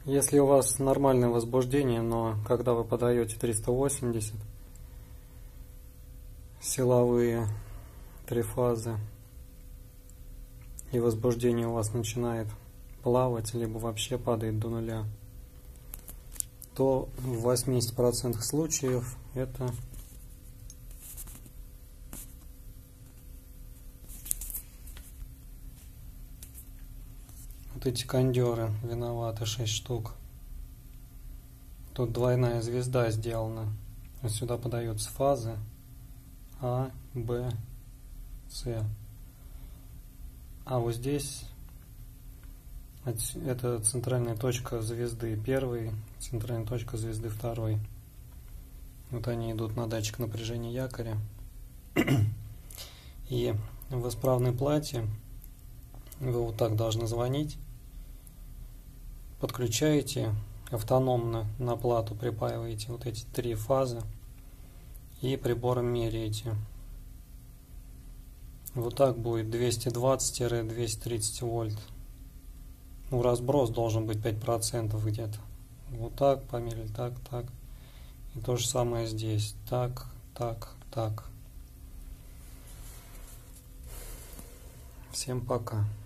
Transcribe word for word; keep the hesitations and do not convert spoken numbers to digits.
Если у вас нормальное возбуждение, но когда вы подаете триста восемьдесят, силовые три фазы, и возбуждение у вас начинает плавать, либо вообще падает до нуля, то в восьмидесяти процентах случаев это вот эти кондеры виноваты, шесть штук. Тут двойная звезда сделана. Сюда подаются фазы А, Б, С. А вот здесь это центральная точка звезды первой, центральная точка звезды второй. Вот они идут на датчик напряжения якоря. И в исправной плате вы вот так должны звонить, подключаете автономно на плату, припаиваете вот эти три фазы и прибором меряете. Вот так будет двести двадцать — двести тридцать вольт. Ну, разброс должен быть пять процентов где-то. Вот так померили, так, так. И то же самое здесь. Так, так, так. Всем пока.